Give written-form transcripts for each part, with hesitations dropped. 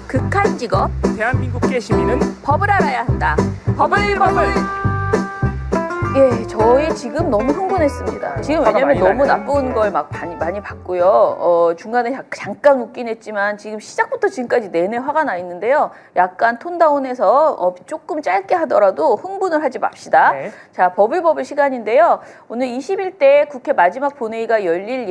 극한 직업 대한민국계 시민은 법을 알아야 한다. 법을. 예, 저희 지금 너무 흥분했습니다. 지금 왜냐면 너무 나쁜 걸 막 많이 봤고요. 중간에 잠깐 웃긴 했지만 지금 시작부터 지금까지 내내 화가 나 있는데요. 약간 톤다운해서 조금 짧게 하더라도 흥분을 하지 맙시다. 네. 자, 버블 시간인데요. 오늘 21대 국회 마지막 본회의가 열릴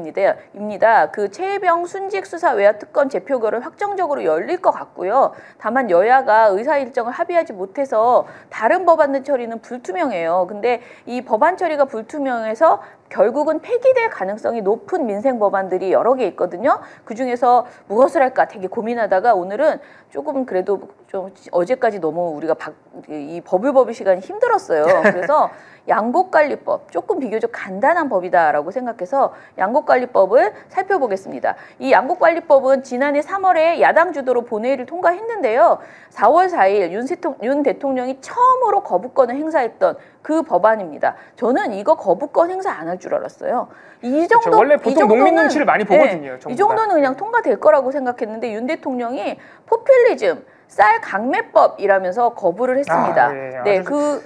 예정입니다. 그 최혜병 순직 수사 외야 특검 재표결은 확정적으로 열릴 것 같고요. 다만 여야가 의사 일정을 합의하지 못해서 다른 법안 처리는 불투명해요. 근데 이 법안 처리가 불투명해서 결국은 폐기될 가능성이 높은 민생 법안들이 여러 개 있거든요. 그중에서 무엇을 할까 되게 고민하다가 오늘은 조금 그래도 좀 어제까지 너무 우리가 이 버블 시간이 힘들었어요. 그래서 양곡관리법, 조금 비교적 간단한 법이다라고 생각해서 양곡관리법을 살펴보겠습니다. 이 양곡관리법은 지난해 3월에 야당 주도로 본회의를 통과했는데요. 4월 4일 윤 대통령이 처음으로 거부권을 행사했던 그 법안입니다. 저는 이거 거부권 행사 안 할 줄 알았어요. 이 정도, 그렇죠. 원래 보통 농민 눈치를 많이 보거든요. 네, 이 정도는 그냥 통과될 거라고 생각했는데 윤 대통령이 포퓰리즘, 쌀 강매법이라면서 거부를 했습니다. 네,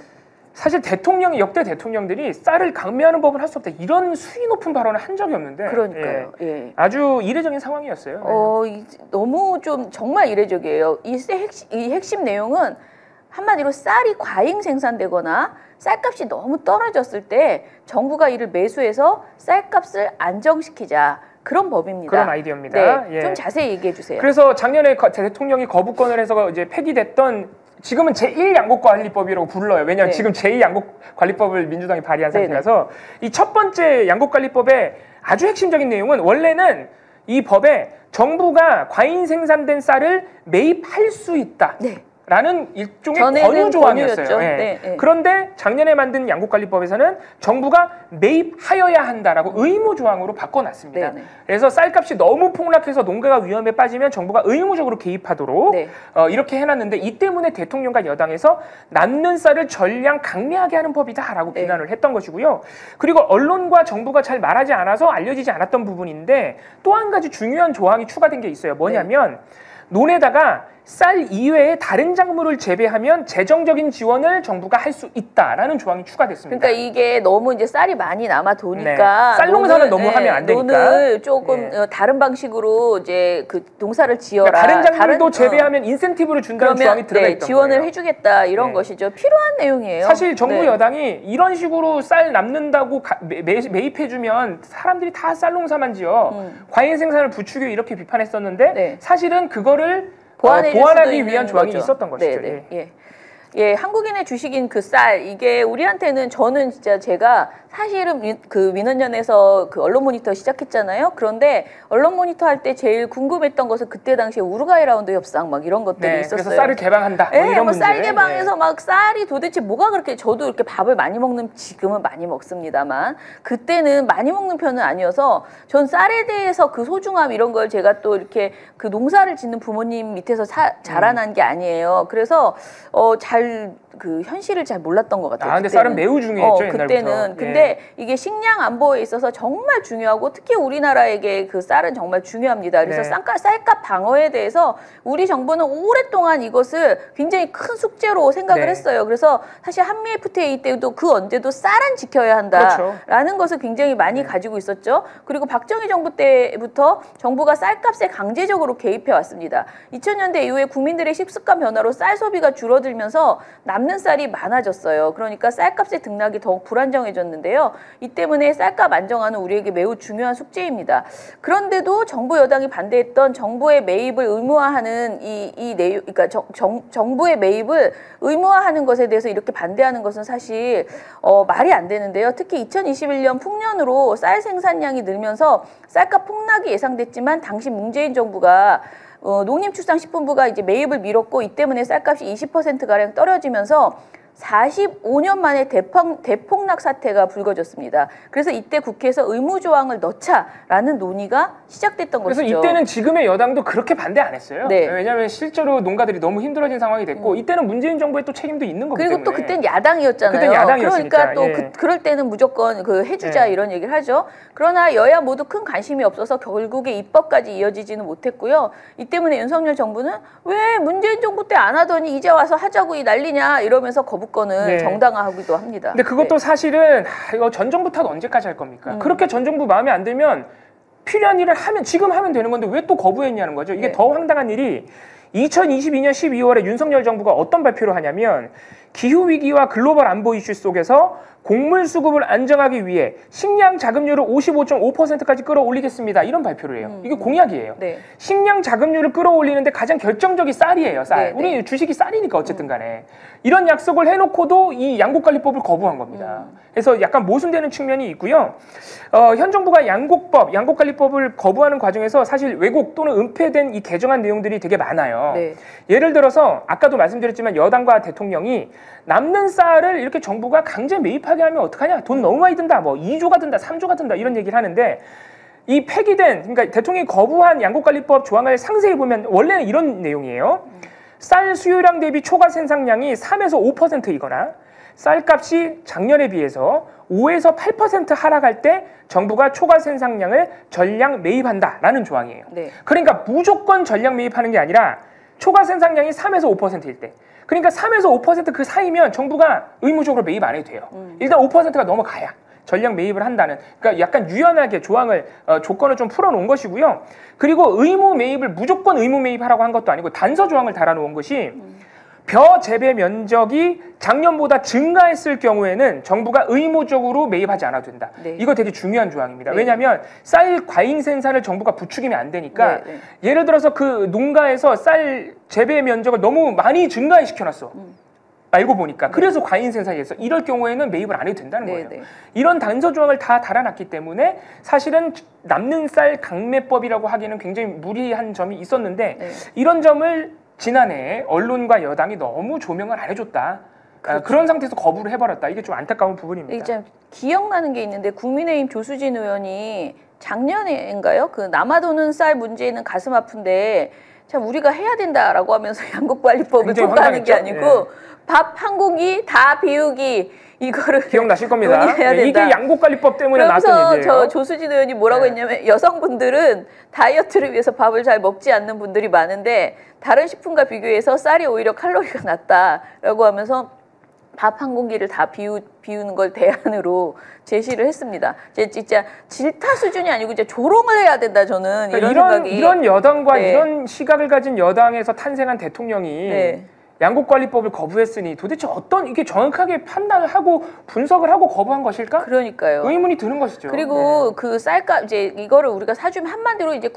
사실 역대 대통령들이 쌀을 강매하는 법을 할 수 없다 이런 수위 높은 발언을 한 적이 없는데 그러니까요. 예. 아주 이례적인 상황이었어요. 너무 좀 정말 이례적이에요. 이 핵심 내용은 한마디로 쌀이 과잉 생산되거나 쌀값이 너무 떨어졌을 때 정부가 이를 매수해서 쌀값을 안정시키자. 그런 법입니다. 그런 아이디어입니다. 네, 예. 좀 자세히 얘기해 주세요. 그래서 작년에 대통령이 거부권을 해서 이제 폐기됐던 지금은 제1양곡관리법이라고 불러요. 왜냐하면 지금 제2양곡관리법을 민주당이 발의한 상태라서 이 첫 번째 양곡관리법의 아주 핵심적인 내용은 원래는 이 법에 정부가 과잉 생산된 쌀을 매입할 수 있다. 라는 일종의 권유 조항이었어요. 그런데 작년에 만든 양곡관리법에서는 정부가 매입하여야 한다라고 의무 조항으로 바꿔놨습니다. 그래서 쌀값이 너무 폭락해서 농가가 위험에 빠지면 정부가 의무적으로 개입하도록 이렇게 해놨는데 이 때문에 대통령과 여당에서 남는 쌀을 전량 강매하게 하는 법이다라고 비난을 했던 것이고요. 그리고 언론과 정부가 잘 말하지 않아서 알려지지 않았던 부분인데 또 한 가지 중요한 조항이 추가된 게 있어요. 뭐냐면 논에다가 쌀 이외에 다른 작물을 재배하면 재정적인 지원을 정부가 할 수 있다라는 조항이 추가됐습니다. 그러니까 이게 너무 이제 쌀이 많이 남아 도니까 쌀 농사는 너무 하면 안 되니까 논을 조금 다른 방식으로 이제 그 농사를 지어라. 그러니까 다른 작물도 재배하면 인센티브를 준다는 조항이 들어가 있던 지원을 거예요. 해주겠다 이런 것이죠. 필요한 내용이에요. 사실 정부 여당이 이런 식으로 쌀 남는다고 매입해주면 사람들이 다 쌀 농사만 지어 과잉 생산을 부추겨 이렇게 비판했었는데 사실은 그거를 보완하기 위한 조항이 있었던 것이죠. 예, 한국인의 주식인 그 쌀, 이게 우리한테는 저는 진짜 제가 사실은 그 민원연에서 그 언론 모니터 시작했잖아요. 그런데 언론 모니터 할 때 제일 궁금했던 것은 그때 당시에 우루과이 라운드 협상 막 이런 것들이 있었어요. 그래서 쌀을 개방한다. 이런 문제. 쌀 개방해서 막 쌀이 도대체 뭐가 그렇게 저도 이렇게 밥을 많이 먹는 지금은 많이 먹습니다만 그때는 많이 먹는 편은 아니어서 전 쌀에 대해서 그 소중함 이런 걸 제가 또 이렇게 그 농사를 짓는 부모님 밑에서 자라난 게 아니에요. 그래서 그 현실을 잘 몰랐던 것 같아요. 근데 쌀은 매우 중요했죠, 그때는. 근데 이게 식량 안보에 있어서 정말 중요하고 특히 우리나라에게 그 쌀은 정말 중요합니다. 그래서 쌀값 방어에 대해서 우리 정부는 오랫동안 이것을 굉장히 큰 숙제로 생각을 했어요. 그래서 사실 한미 FTA 때도 그 언제도 쌀은 지켜야 한다라는 것을 굉장히 많이 가지고 있었죠. 그리고 박정희 정부 때부터 정부가 쌀값에 강제적으로 개입해 왔습니다. 2000년대 이후에 국민들의 식습관 변화로 쌀 소비가 줄어들면서 남는 쌀이 많아졌어요. 그러니까 쌀값의 등락이 더욱 불안정해졌는데요. 이 때문에 쌀값 안정화는 우리에게 매우 중요한 숙제입니다. 그런데도 정부 여당이 반대했던 정부의 매입을 의무화하는 이 내용, 그러니까 정부의 매입을 의무화하는 것에 대해서 이렇게 반대하는 것은 사실 말이 안 되는데요. 특히 2021년 풍년으로 쌀 생산량이 늘면서 쌀값 폭락이 예상됐지만 당시 문재인 정부가 농림축산식품부가 이제 매입을 미뤘고 이 때문에 쌀값이 20%가량 떨어지면서 45년 만에 대폭락 사태가 불거졌습니다. 그래서 이때 국회에서 의무조항을 넣자라는 논의가 시작됐던 그래서 것이죠. 이때는 지금의 여당도 그렇게 반대 안 했어요. 네. 왜냐하면 실제로 농가들이 너무 힘들어진 상황이 됐고 이때는 문재인 정부의 또 책임도 있는 거기 때문에. 그리고 또 그땐 야당이었잖아요. 그땐 야당이었으니까. 그러니까 또 그럴 때는 무조건 그 해주자 이런 얘기를 하죠. 그러나 여야 모두 큰 관심이 없어서 결국에 입법까지 이어지지는 못했고요. 이 때문에 윤석열 정부는 왜 문재인 정부 때 안 하더니 이제 와서 하자고 이 난리냐 이러면서 거부권을 정당화하기도 합니다. 근데 그것도 사실은 이거 전 정부 탓 언제까지 할 겁니까? 그렇게 전 정부 마음에 안 들면 필요한 일을 하면 지금 하면 되는 건데 왜 또 거부했냐는 거죠. 이게 더 황당한 일이 2022년 12월에 윤석열 정부가 어떤 발표를 하냐면 기후위기와 글로벌 안보 이슈 속에서 곡물 수급을 안정하기 위해 식량 자급률을 55.5%까지 끌어올리겠습니다. 이런 발표를 해요. 이게 공약이에요. 식량 자급률을 끌어올리는데 가장 결정적이 쌀이에요. 쌀. 우리 주식이 쌀이니까 어쨌든 간에. 이런 약속을 해놓고도 이 양곡관리법을 거부한 겁니다. 그래서 약간 모순되는 측면이 있고요. 현 정부가 양곡관리법을 거부하는 과정에서 사실 왜곡 또는 은폐된 이 개정안 내용들이 되게 많아요. 예를 들어서 아까도 말씀드렸지만 여당과 대통령이 남는 쌀을 이렇게 정부가 강제 매입하게 하면 어떡하냐? 돈 너무 많이 든다. 뭐 2조가 든다, 3조가 든다 이런 얘기를 하는데 이 폐기된 그러니까 대통령이 거부한 양곡관리법 조항을 상세히 보면 원래는 이런 내용이에요. 쌀 수요량 대비 초과 생산량이 3에서 5%이거나 쌀값이 작년에 비해서 5에서 8% 하락할 때 정부가 초과 생산량을 전량 매입한다라는 조항이에요. 그러니까 무조건 전량 매입하는 게 아니라 초과 생산량이 3에서 5%일 때 그러니까 3에서 5% 그 사이면 정부가 의무적으로 매입 안 해도 돼요. 일단 5%가 넘어가야 전량 매입을 한다는 그러니까 약간 유연하게 조건을 좀 풀어놓은 것이고요. 그리고 의무 매입을 무조건 의무 매입하라고 한 것도 아니고 단서 조항을 달아놓은 것이 벼 재배 면적이 작년보다 증가했을 경우에는 정부가 의무적으로 매입하지 않아도 된다. 이거 되게 중요한 조항입니다. 왜냐하면 쌀 과잉 생산을 정부가 부추기면 안 되니까 예를 들어서 그 농가에서 쌀 재배 면적을 너무 많이 증가시켜놨어. 알고 보니까 그래서 과잉 생산이 됐어. 이럴 경우에는 매입을 안 해도 된다는 거예요. 이런 단서 조항을 다 달아놨기 때문에 사실은 남는 쌀 강매법이라고 하기에는 굉장히 무리한 점이 있었는데 이런 점을 지난해 언론과 여당이 너무 조명을 안 해줬다. 그런 상태에서 거부를 해버렸다. 이게 좀 안타까운 부분입니다. 이제 기억나는 게 있는데 국민의힘 조수진 의원이 작년에인가요? 그 남아도는 쌀 문제는 가슴 아픈데 참 우리가 해야 된다라고 하면서 양곡관리법을 통과하는 게 아니고 밥 한 공기 다 비우기 이거를 기억나실 겁니다. 이게 양곡관리법 때문에 나왔던 얘기예요. 그래서 저 조수진 의원이 뭐라고 했냐면 여성분들은 다이어트를 위해서 밥을 잘 먹지 않는 분들이 많은데 다른 식품과 비교해서 쌀이 오히려 칼로리가 낮다라고 하면서 밥 한 공기를 다 비우는 걸 대안으로 제시를 했습니다. 진짜 질타 수준이 아니고 이제 조롱을 해야 된다 저는 이런 생각이. 이런 여당과 이런 시각을 가진 여당에서 탄생한 대통령이 양곡관리법을 거부했으니 도대체 어떤 이게 정확하게 판단을 하고 분석을 하고 거부한 것일까? 그러니까요. 의문이 드는 것이죠. 그리고 그 쌀값 이제 이거를 우리가 사주면 한마디로 이제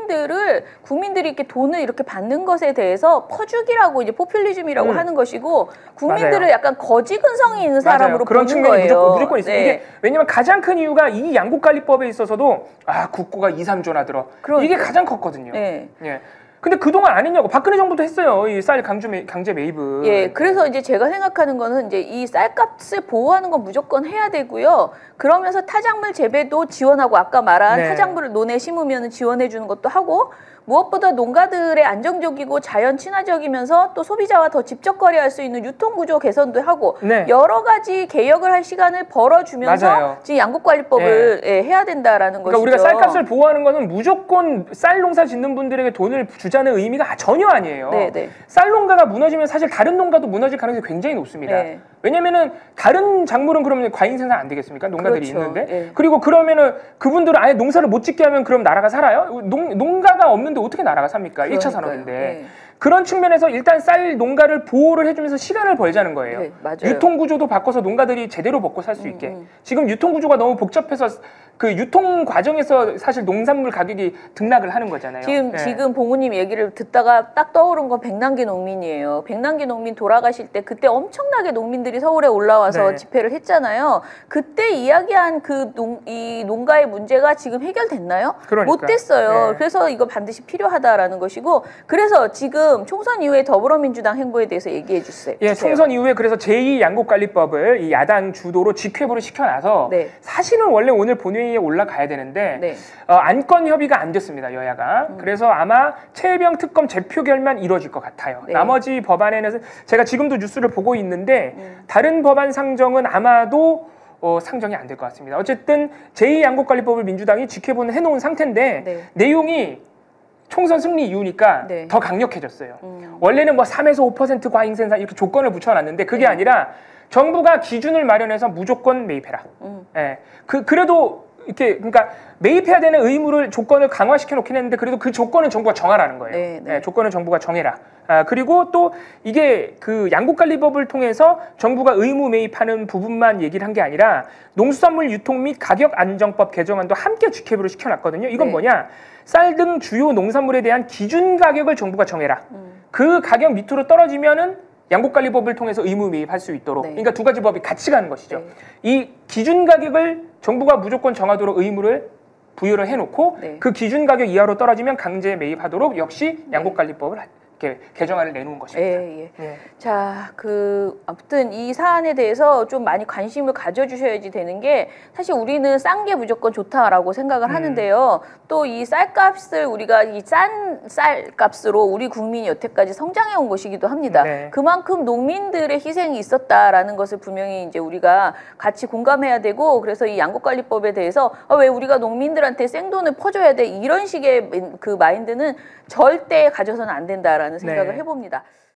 국민들이 이렇게 돈을 이렇게 받는 것에 대해서 퍼주기라고 이제 포퓰리즘이라고 하는 것이고 국민들을 약간 거지 근성이 있는 사람으로 그런 보는 측면이 거예요. 무조건 있어요. 이게 왜냐면 가장 큰 이유가 이 양곡관리법에 있어서도 국고가 2, 3조나 들어. 이게 가장 컸거든요. 근데 그동안 안 했냐고. 박근혜 정부도 했어요. 이 쌀 강제 매입을. 그래서 이제 제가 생각하는 거는 이제 이 쌀값을 보호하는 건 무조건 해야 되고요. 그러면서 타작물 재배도 지원하고 아까 말한 타작물을 논에 심으면 지원해 주는 것도 하고 무엇보다 농가들의 안정적이고 자연 친화적이면서 또 소비자와 더 직접 거래할 수 있는 유통구조 개선도 하고 여러 가지 개혁을 할 시간을 벌어주면서 지금 양곡관리법을 해야 된다라는 그러니까 것이죠. 우리가 쌀값을 보호하는 거는 무조건 쌀 농사 짓는 분들에게 돈을 주자는 의미가 전혀 아니에요. 쌀 농가가 무너지면 사실 다른 농가도 무너질 가능성이 굉장히 높습니다. 왜냐면은 다른 작물은 그러면 과잉 생산 안 되겠습니까? 농가들이 있는데. 그리고 그러면은 그분들은 아예 농사를 못 짓게 하면 그럼 나라가 살아요? 농가가 없는데 어떻게 나라가 삽니까? 1차 산업인데. 그런 측면에서 일단 쌀 농가를 보호를 해주면서 시간을 벌자는 거예요. 유통구조도 바꿔서 농가들이 제대로 먹고 살 수 있게. 지금 유통구조가 너무 복잡해서 그 유통 과정에서 사실 농산물 가격이 등락을 하는 거잖아요. 지금 봉우님 얘기를 듣다가 딱 떠오른 건 백남기 농민이에요. 백남기 농민 돌아가실 때 그때 엄청나게 농민들이 서울에 올라와서 네. 집회를 했잖아요. 그때 이야기한 이 농가의 문제가 지금 해결됐나요? 그러니까. 못 됐어요. 네. 그래서 이거 반드시 필요하다라는 것이고, 그래서 지금 총선 이후에 더불어민주당 행보에 대해서 얘기해 주세요. 예, 총선 이후에 그래서 제2양곡관리법을 이 야당 주도로 직회부로 시켜놔서 네. 사실은 원래 오늘 본회의에 올라가야 되는데 네. 안건 협의가 안 됐습니다, 여야가. 그래서 아마 최혜병 특검 재표결만 이루어질 것 같아요. 네. 나머지 법안에는 제가 지금도 뉴스를 보고 있는데 다른 법안 상정은 아마도 상정이 안 될 것 같습니다. 어쨌든 제2양곡관리법을 민주당이 직회부는 해놓은 상태인데 네. 내용이 총선 승리 이후니까 네. 더 강력해졌어요. 원래는 뭐 3에서 5% 과잉 생산 이렇게 조건을 붙여놨는데 그게 네. 아니라 정부가 기준을 마련해서 무조건 매입해라. 예. 그래도 이렇게 그러니까 매입해야 되는 의무를 조건을 강화시켜 놓긴 했는데 그래도 그 조건은 정부가 정하라는 거예요. 네, 네. 예, 조건은 정부가 정해라. 그리고 또 이게 그 양곡관리법을 통해서 정부가 의무 매입하는 부분만 얘기를 한 게 아니라 농수산물 유통 및 가격 안정법 개정안도 함께 직회부로 시켜놨거든요. 이건 네. 뭐냐? 쌀 등 주요 농산물에 대한 기준 가격을 정부가 정해라. 그 가격 밑으로 떨어지면은 양곡관리법을 통해서 의무 매입할 수 있도록. 네. 그러니까 두 가지 법이 같이 가는 것이죠. 네. 이 기준 가격을 정부가 무조건 정하도록 의무를 부여를 해놓고 네. 그 기준 가격 이하로 떨어지면 강제 매입하도록 역시 양곡관리법을 이렇게 개정안을 내놓은 것입니다. 예. 자, 아무튼 이 사안에 대해서 좀 많이 관심을 가져주셔야지 되는 게, 사실 우리는 싼 게 무조건 좋다라고 생각을 하는데요. 또 이 쌀값을 우리가 이 싼 쌀값으로 우리 국민이 여태까지 성장해 온 것이기도 합니다. 네. 그만큼 농민들의 희생이 있었다라는 것을 분명히 이제 우리가 같이 공감해야 되고, 그래서 이 양곡관리법에 대해서 왜 우리가 농민들한테 생돈을 퍼줘야 돼, 이런 식의 그 마인드는 절대 가져서는 안 된다라는 생각을 네. 해봅니다.